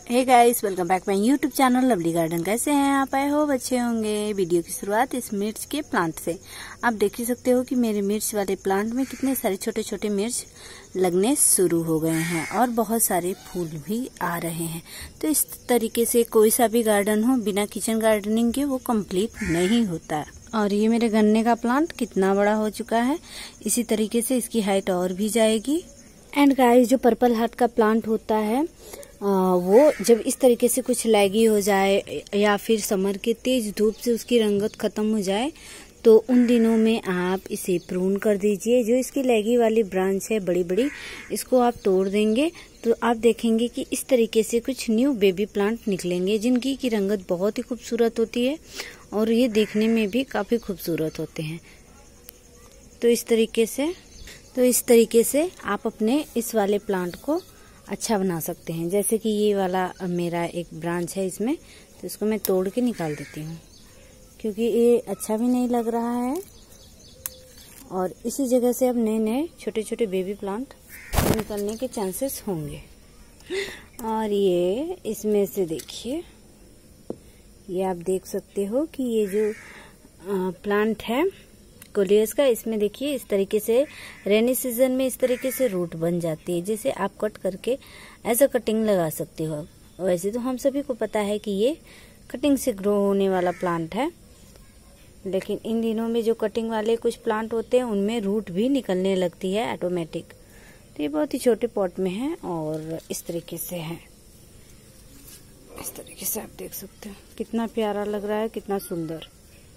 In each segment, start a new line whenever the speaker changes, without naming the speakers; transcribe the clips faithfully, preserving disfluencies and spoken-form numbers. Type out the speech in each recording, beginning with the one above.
Hey guys, welcome back my YouTube channel lovely garden. कैसे हैं आप? आए हो अच्छे होंगे। वीडियो की शुरुआत इस मिर्च के प्लांट से। आप देख ही सकते हो कि मेरे मिर्च वाले प्लांट में कितने सारे छोटे छोटे मिर्च लगने शुरू हो गए हैं और बहुत सारे फूल भी आ रहे हैं। तो इस तरीके से कोई सा भी गार्डन हो बिना किचन गार्डनिंग के वो कंप्लीट नहीं होता। और ये मेरे गन्ने का प्लांट कितना बड़ा हो चुका है। इसी तरीके से इसकी हाइट और भी जाएगी। एंड गाइस, जो पर्पल हार्ट का प्लांट होता है आ, वो जब इस तरीके से कुछ लैगी हो जाए या फिर समर के तेज धूप से उसकी रंगत खत्म हो जाए तो उन दिनों में आप इसे प्रून कर दीजिए। जो इसकी लैगी वाली ब्रांच है बड़ी बड़ी, इसको आप तोड़ देंगे तो आप देखेंगे कि इस तरीके से कुछ न्यू बेबी प्लांट निकलेंगे जिनकी की रंगत बहुत ही खूबसूरत होती है और ये देखने में भी काफ़ी खूबसूरत होते हैं। तो इस तरीके से तो इस तरीके से आप अपने इस वाले प्लांट को अच्छा बना सकते हैं। जैसे कि ये वाला मेरा एक ब्रांच है इसमें, तो इसको मैं तोड़ के निकाल देती हूँ क्योंकि ये अच्छा भी नहीं लग रहा है। और इसी जगह से अब नए नए छोटे छोटे बेबी प्लांट निकलने के चांसेस होंगे। और ये इसमें से देखिए, ये आप देख सकते हो कि ये जो प्लांट है कोलियस का, इसमें देखिए इस तरीके से रेनी सीजन में इस तरीके से रूट बन जाती है जिसे आप कट करके एज अ कटिंग लगा सकते हो। वैसे तो हम सभी को पता है कि ये कटिंग से ग्रो होने वाला प्लांट है, लेकिन इन दिनों में जो कटिंग वाले कुछ प्लांट होते हैं उनमें रूट भी निकलने लगती है ऑटोमेटिक। तो ये बहुत ही छोटे पॉट में है और इस तरीके से है। इस तरीके से आप देख सकते हो कितना प्यारा लग रहा है, कितना सुंदर।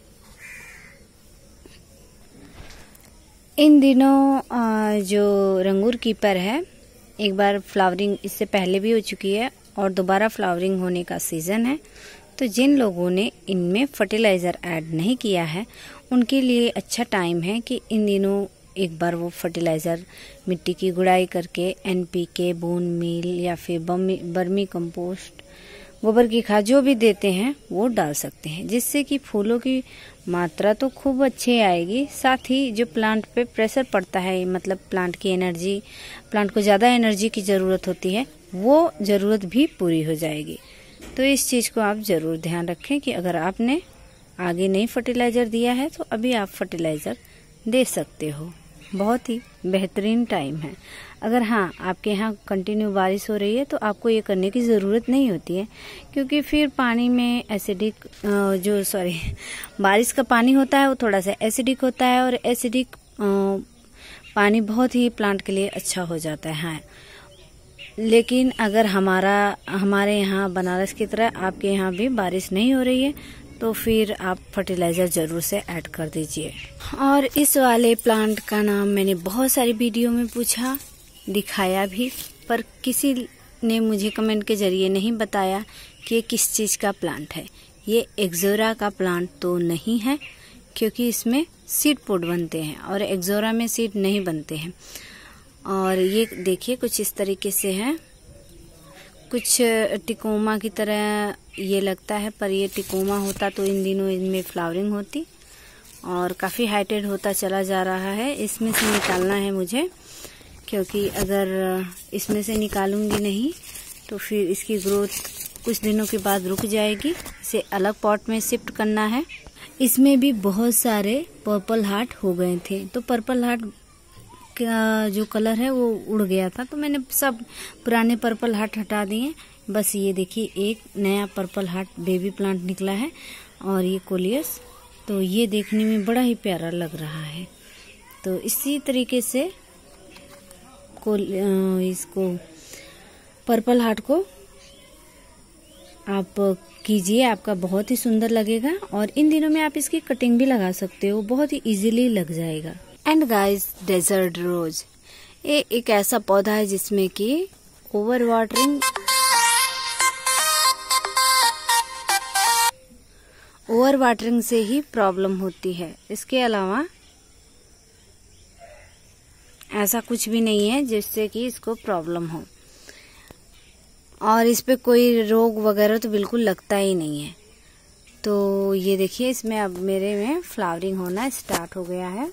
इन दिनों जो रंगूर कीपर है, एक बार फ्लावरिंग इससे पहले भी हो चुकी है और दोबारा फ्लावरिंग होने का सीजन है। तो जिन लोगों ने इनमें फर्टिलाइज़र ऐड नहीं किया है उनके लिए अच्छा टाइम है कि इन दिनों एक बार वो फर्टिलाइज़र मिट्टी की गुड़ाई करके N P K, bone meal या फिर बर्मी कंपोस्ट, गोबर की खाद जो भी देते हैं वो डाल सकते हैं, जिससे कि फूलों की मात्रा तो खूब अच्छी आएगी। साथ ही जो प्लांट पे प्रेशर पड़ता है, मतलब प्लांट की एनर्जी, प्लांट को ज़्यादा एनर्जी की ज़रूरत होती है, वो ज़रूरत भी पूरी हो जाएगी। तो इस चीज़ को आप ज़रूर ध्यान रखें कि अगर आपने आगे नहीं फर्टिलाइज़र दिया है तो अभी आप फर्टिलाइज़र दे सकते हो। बहुत ही बेहतरीन टाइम है। अगर हाँ आपके यहाँ कंटिन्यू बारिश हो रही है तो आपको ये करने की ज़रूरत नहीं होती है, क्योंकि फिर पानी में एसिडिक जो सॉरी बारिश का पानी होता है वो थोड़ा सा एसिडिक होता है और एसिडिक पानी बहुत ही प्लांट के लिए अच्छा हो जाता है। लेकिन अगर हमारा हमारे यहाँ बनारस की तरह आपके यहाँ भी बारिश नहीं हो रही है तो फिर आप फर्टिलाइज़र ज़रूर से ऐड कर दीजिए। और इस वाले प्लांट का नाम मैंने बहुत सारी वीडियो में पूछा, दिखाया भी, पर किसी ने मुझे कमेंट के जरिए नहीं बताया कि ये किस चीज़ का प्लांट है। ये एक्सोरा का प्लांट तो नहीं है, क्योंकि इसमें सीड पोड बनते हैं और एक्सोरा में सीड नहीं बनते हैं। और ये देखिए कुछ इस तरीके से है, कुछ टिकोमा की तरह ये लगता है, पर ये टिकोमा होता तो इन दिनों इनमें फ्लावरिंग होती। और काफ़ी हाइटेड होता चला जा रहा है। इसमें से निकालना है मुझे, क्योंकि अगर इसमें से निकालूंगी नहीं तो फिर इसकी ग्रोथ कुछ दिनों के बाद रुक जाएगी। इसे अलग पॉट में शिफ्ट करना है। इसमें भी बहुत सारे पर्पल हार्ट हो गए थे, तो पर्पल हार्ट का जो कलर है वो उड़ गया था, तो मैंने सब पुराने पर्पल हार्ट हटा दिए। बस ये देखिए एक नया पर्पल हार्ट बेबी प्लांट निकला है और ये कोलियस, तो ये देखने में बड़ा ही प्यारा लग रहा है। तो इसी तरीके से को इसको पर्पल हार्ट को आप कीजिए, आपका बहुत ही सुंदर लगेगा। और इन दिनों में आप इसकी कटिंग भी लगा सकते हो, बहुत ही इजीली लग जाएगा। एंड गाइस, डेजर्ट रोज ये एक ऐसा पौधा है जिसमें कि ओवर वाटरिंग ओवर वाटरिंग से ही प्रॉब्लम होती है। इसके अलावा ऐसा कुछ भी नहीं है जिससे कि इसको प्रॉब्लम हो, और इस पे कोई रोग वगैरह तो बिल्कुल लगता ही नहीं है। तो ये देखिए इसमें अब मेरे में फ्लावरिंग होना स्टार्ट हो गया है।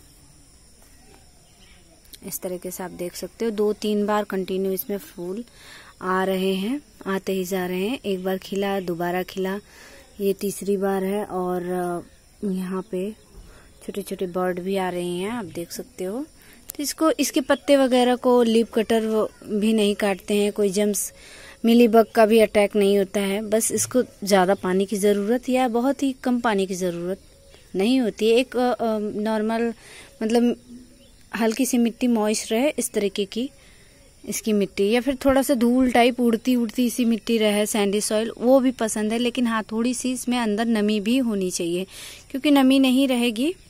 इस तरीके से आप देख सकते हो, दो तीन बार कंटिन्यू इसमें फूल आ रहे हैं आते ही जा रहे हैं। एक बार खिला, दोबारा खिला, ये तीसरी बार है। और यहाँ पे छोटे छोटे बर्ड भी आ रहे हैं, आप देख सकते हो। तो इसको, इसके पत्ते वगैरह को लीफ कटर भी नहीं काटते हैं, कोई जम्स मिली बग का भी अटैक नहीं होता है। बस इसको ज़्यादा पानी की ज़रूरत या बहुत ही कम पानी की ज़रूरत नहीं होती है। एक नॉर्मल मतलब हल्की सी मिट्टी मॉइस्ट रहे इस तरीके की इसकी मिट्टी, या फिर थोड़ा सा धूल टाइप उड़ती उड़ती सी मिट्टी रहे, सैंडी सॉइल, वो भी पसंद है। लेकिन हाँ, थोड़ी सी इसमें अंदर नमी भी होनी चाहिए, क्योंकि नमी नहीं रहेगी